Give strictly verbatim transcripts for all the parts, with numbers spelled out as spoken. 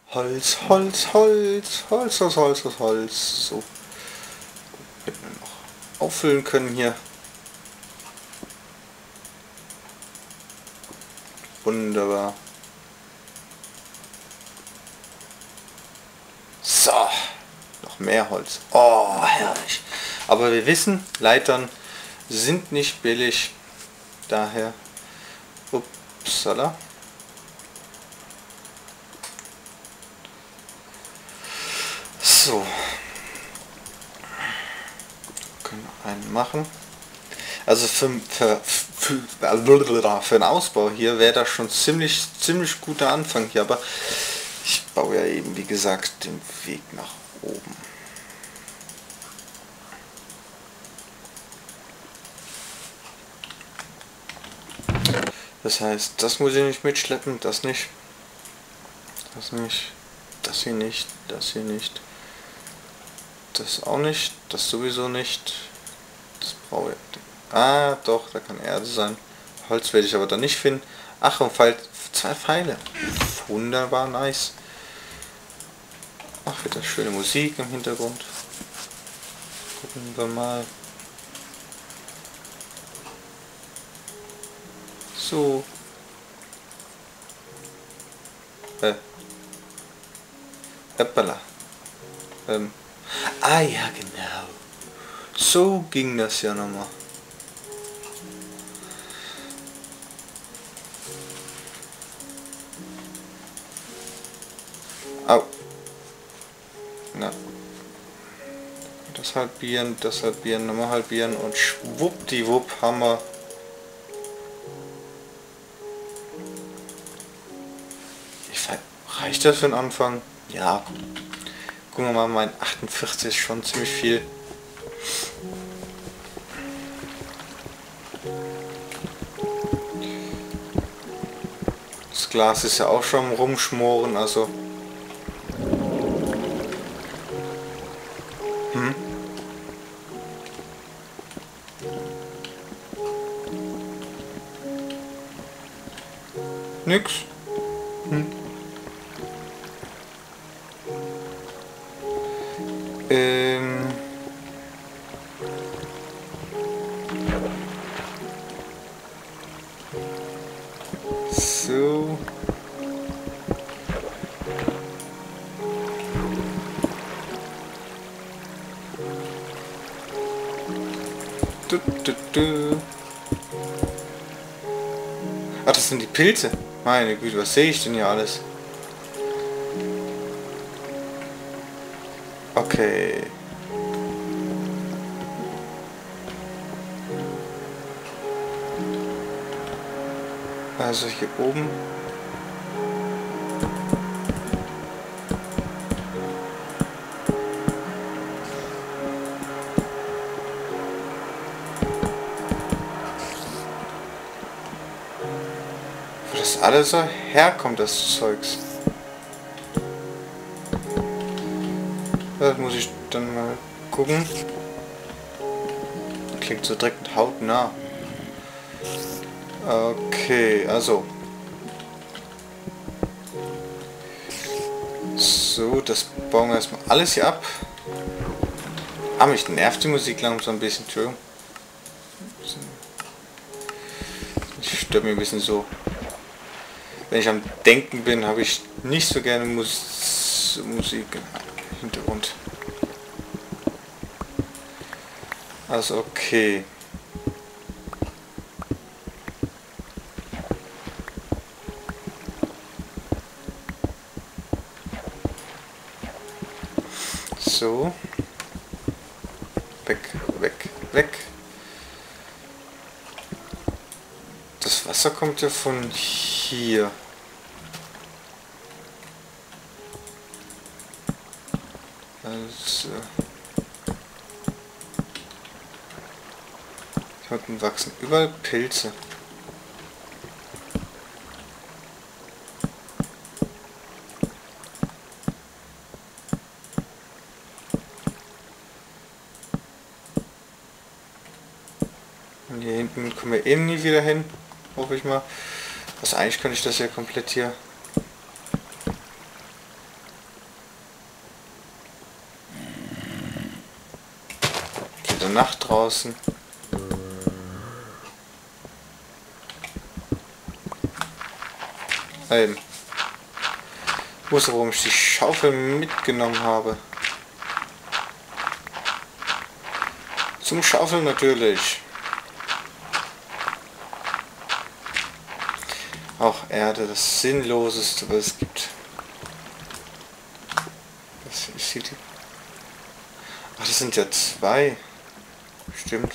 Holz, Holz, Holz, Holz, Holz, Holz, Holz, Holz. So. Hätten wir noch auffüllen können hier. Wunderbar. So. Noch mehr Holz. Oh, herrlich. Aber wir wissen, Leitern sind nicht billig. Daher. Upsala. So. Können wir einen machen. Also für, für, für, für einen Ausbau hier wäre das schon ziemlich ziemlich guter Anfang hier, aber ich baue ja eben wie gesagt den Weg nach oben. Das heißt, das muss ich nicht mitschleppen, das nicht, das nicht, das hier nicht, das hier nicht, das auch nicht, das sowieso nicht, das brauche ich. Ah, doch, da kann Erde sein. Holz werde ich aber dann nicht finden. Ach, und Pfeil, zwei Pfeile. Wunderbar, nice. Ach, wieder schöne Musik im Hintergrund. Gucken wir mal. So. Äh. Hoppala. Ähm. Ah ja, genau. So ging das ja nochmal. Au. Na. Das halbieren, das halbieren, nochmal halbieren und schwuppdiwupp haben wir. Reicht das für den Anfang? Ja. Gucken wir mal, mein achtundvierzig ist schon ziemlich viel. Das Glas ist ja auch schon rumschmoren, also. Hm. Nix. Hm. Ähm. So. Du, du, du. Ach, das sind die Pilze. Meine Güte, was sehe ich denn hier alles? Okay. Also hier oben. Wo das alles so herkommt, das Zeugs. Das muss ich dann mal gucken. Klingt so direkt hautnah. Okay, also. So, das bauen wir erstmal alles hier ab. Ah, mich nervt die Musik langsam ein bisschen, Entschuldigung. Ich stört mir ein bisschen so. Wenn ich am Denken bin, habe ich nicht so gerne Mus Musik im Hintergrund. Also okay. So. Weg, weg, weg. Das Wasser kommt ja von hier. Also. Hier unten wachsen überall Pilze. Und hier hinten kommen wir eben nie wieder hin, hoffe ich mal. Also eigentlich könnte ich das ja komplett hier der Nacht draußen. Eben. Ich wusste, warum ich die Schaufel mitgenommen habe. Zum Schaufeln natürlich. Auch Erde, das Sinnloseste, was es gibt. Das ist hier die... Ach, das sind ja zwei. Stimmt.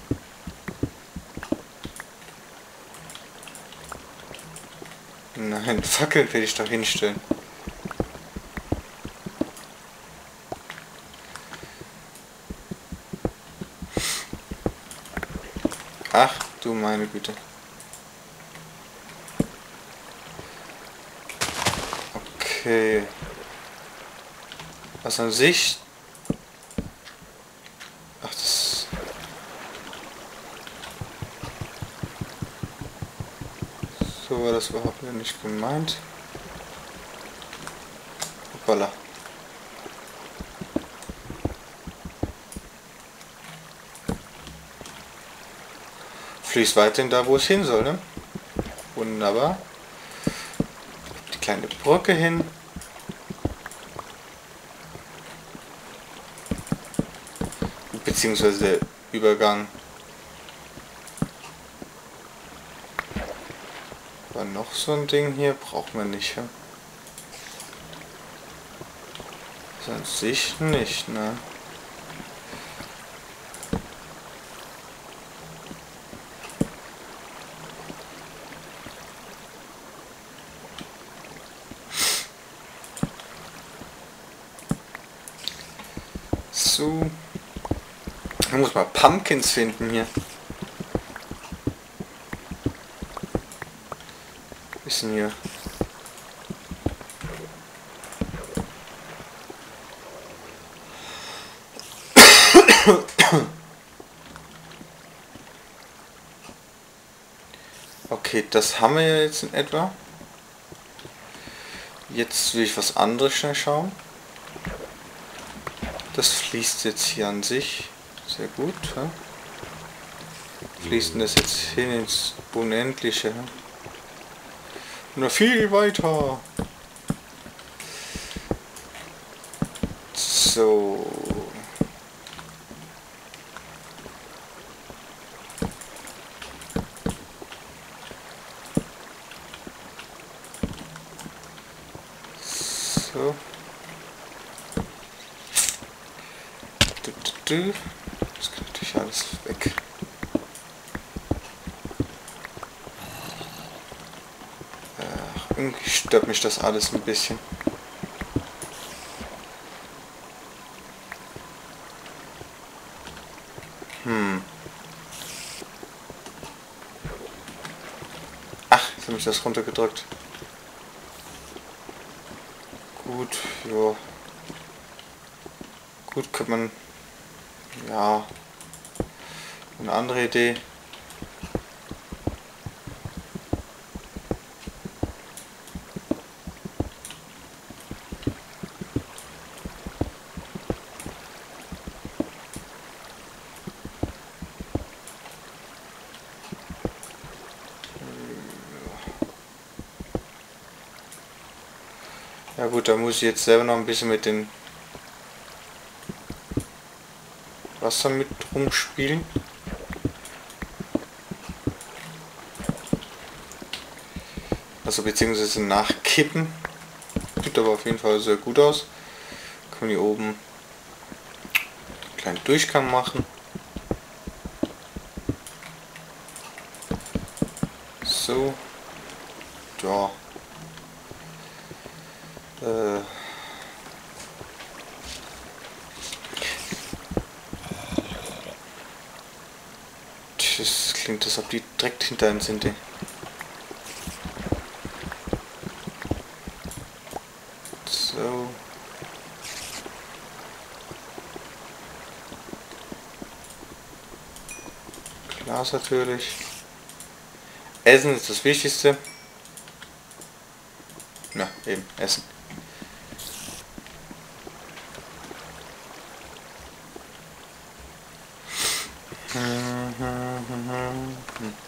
Nein, Fackeln will ich doch hinstellen. Ach du meine Güte. Okay. Was an sich... Ach, das... So war das überhaupt nicht gemeint. Hoppala. Fließt weiterhin da, wo es hin soll, ne? Wunderbar. Die kleine Brücke hin. Beziehungsweise der Übergang. Aber noch so ein Ding hier braucht man nicht, ja? Das an sich nicht, ne? So. Ich muss mal Pumpkins finden hier. Was ist denn hier? Okay, das haben wir ja jetzt in etwa. Jetzt will ich was anderes schnell schauen. Das fließt jetzt hier an sich sehr gut. Ja? Fließt denn das jetzt hin ins Unendliche? Ja? Noch viel weiter. So. So. Das kann natürlich alles weg. Ach, irgendwie stört mich das alles ein bisschen. Hm. Ach, jetzt habe ich das runtergedrückt. Gut, ja. Gut, könnte man... Ja, eine andere Idee. Ja gut, da muss ich jetzt selber noch ein bisschen mit den Wasser mit rumspielen. Also beziehungsweise nachkippen. Sieht aber auf jeden Fall sehr gut aus. Kann man hier oben einen kleinen Durchgang machen. So. Ja. Äh. Das klingt, als ob die direkt hinter einem sind. Die. So. Glas natürlich. Essen ist das Wichtigste. Na, eben, Essen.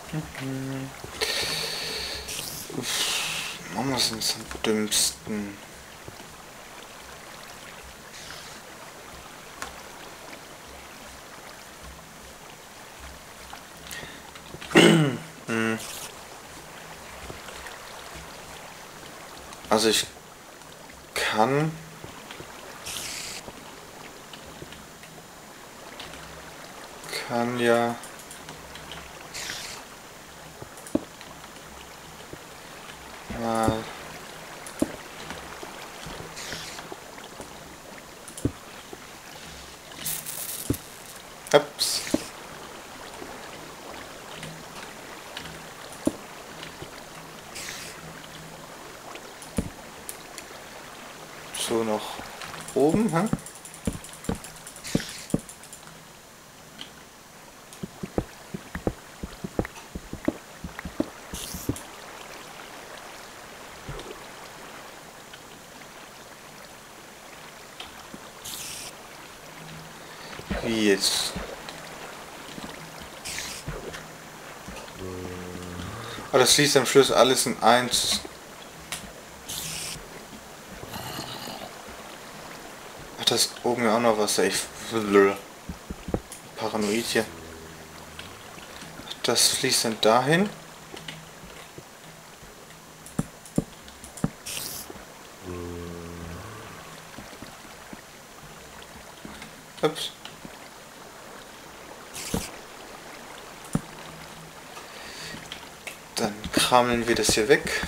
Mhm. Machen wir es uns am dümmsten. Also ich kann kann ja mal ups. So noch oben, hä? Wie jetzt? Aber das schließt am Schluss alles in eins. Ach, da ist oben ja auch noch was. Ich paranoid hier. Das fließt dann dahin. Ups. Dann krameln wir das hier weg.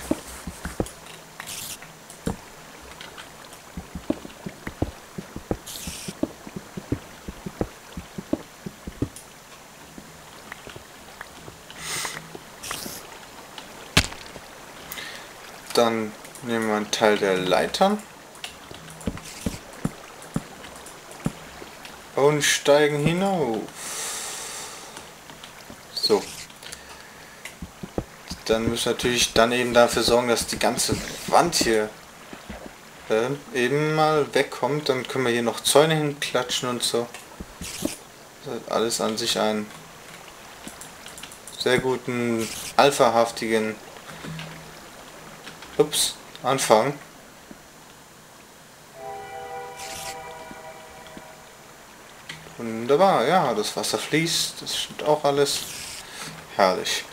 Dann nehmen wir einen Teil der Leitern und steigen hinauf. So. Dann müssen wir natürlich dann eben dafür sorgen, dass die ganze Wand hier äh, eben mal wegkommt. Dann können wir hier noch Zäune hinklatschen und so. Das hat alles an sich einen sehr guten, alphahaftigen Ups, Anfang. Wunderbar, ja, das Wasser fließt, das stimmt auch alles. Herrlich.